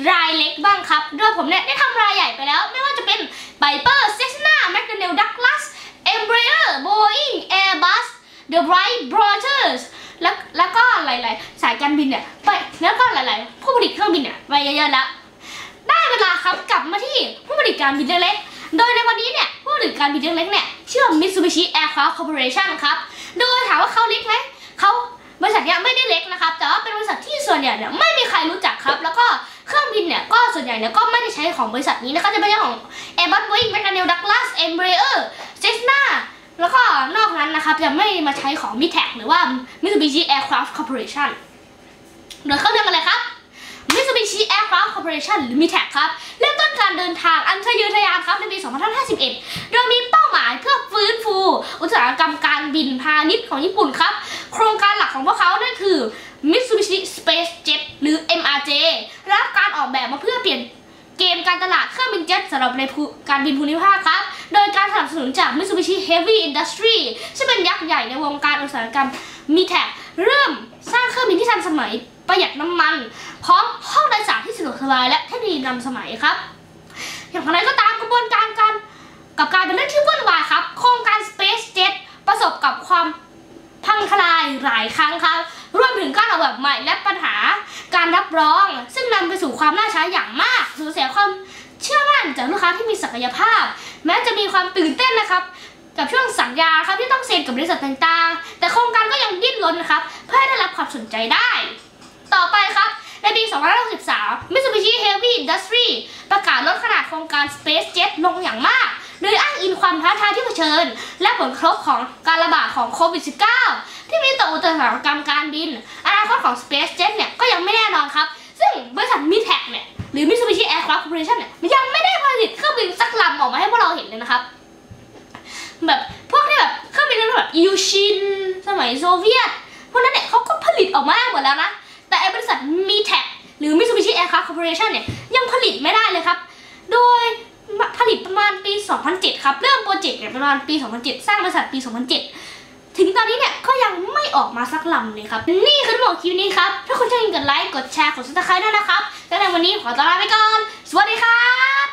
รายเล็กบ้างครับโดยผมเนี่ยได้ทำรายใหญ่ไปแล้วไม่ว่าจะเป็นไบเปอร์เซสนาแมคโดนัลด์ดักลัสเอมเบรเออร์โบอิงแอร์บัสเดอะไรท์บรอเจอร์สแล้วก็หลายๆสายการบินเนี่ยไปแล้วก็หลายๆผู้ผลิตเครื่องบินเนี่ยไปเยอะๆแล้วได้เวลาครับกลับมาที่ผู้ผลิตการบินเล็กๆโดยในวันนี้เนี่ยผู้ผลิตการบินเล็กๆเนี่ยชื่อ Mitsubishi Aircraft Corporation ครับโดยถามว่าเขาเล็กไหมเขาบริษัทเนี้ยไม่ได้เล็กนะครับแต่ว่าเป็นบริษัทที่ส่วนใหญ่เนี่ยไม่มีใครรู้จักครับแล้วก็เครื่องบินเนี่ยก็ส่วนใหญ่เนี่ยก็ไม่ได้ใช้ของบริษัทนี้นะคะจะเป็นของ Airbus Boeing McDonnell Douglas Embraer Cessna แล้วก็นอกนั้นนะครับจะไม่มาใช้ของ MITEC หรือว่า Mitsubishi Aircraft Corporation โดยเข้าเรื่องกันเลยครับ Mitsubishi Aircraft Corporation หรือ MITEC ครับเริ่มต้นการเดินทางอันทะเยอทะยานครับในปี 2551 โดยมีเป้าหมายเพื่อฟื้นฟูอุตสาหกรรมการบินพาณิชย์ของญี่ปุ่นครับโครงการหลักของพวกเขานั่นคือ Mitsubishi Space Jet หรือ MRJ รับการออกแบบมาเพื่อเปลี่ยนเกมการตลาดเครื่องบินเจ็ตสำหรับในการบินภูมิภาคครับโดยการสนับสนุนจาก Mitsubishi Heavy Industry ซึ่งเป็นยักษ์ใหญ่ในวงการอุตสาหกรรม MITEC เริ่มสร้างเครื่องบินที่ทันสมัยประหยัดน้ำมันพร้อมห้องโดยสารที่สะดวกสบายและเทคโนโลยีนำสมัยครับอย่างไรก็ตามกระบวนการกับการเป็นเรื่องที่วุ่นวายครับโครงการ Space Jet ประสบกับความพังทลายหลายครั้งครับรวมถึงการออกแบบใหม่และปัญหาการรับรองซึ่งนำไปสู่ความล่าช้าอย่างมากสูญเสียความเชื่อมั่นจากลูกค้าที่มีศักยภาพแม้จะมีความตื่นเต้นนะครับกับช่วงสัญญาครับที่ต้องเซ็นกับบริษัทต่างๆแต่โครงการก็ยังดิ้นรนนะครับเพื่อให้ได้รับความสนใจได้ต่อไปครับในปี 2563 Mitsubishi Heavy Industry ประกาศลดขนาดโครงการ Space Jet ลงอย่างมากโดยอ้างอิงความท้าทายที่เผชิญและผลกระทบของการระบาดของโควิด -19 ที่มีต่ออุตสาหกรรมการบินอนาคตของ Space Jet เนี่ยก็ยังไม่แน่นอนครับซึ่งบริษัท MITEC เนี่ยหรือ Mitsubishi Aircraft Corporation เนี่ยยังไม่ได้ผลิตเครื่องบินสักลำออกมาให้พวกเราเห็นเลยนะครับแบบพวกที่แบบเครื่องบินแบบอิลชินสมัยโซเวียตพวกนั้นเนี่ยเขาก็ผลิตออกมาหมดแล้วนะแต่บริษัท MITEC หรือ Mitsubishi Aircraft Corporation เนี่ยยังผลิตไม่ได้เลยครับโดยผลิตประมาณปี 2007 ครับเริ่มโปรเจกต์เนี่ยประมาณปี 2007 สร้างบริษัทปี 2007 ถึงตอนนี้เนี่ยก็ยังไม่ออกมาสักลำเลยครับนี่คือทั้งหมดคลิปนี้ครับถ้าคุณชอบกดไลค์กดแชร์กด Subscribe ด้วยนะครับแล้วในวันนี้ขอตัวลาไปก่อนสวัสดีครับ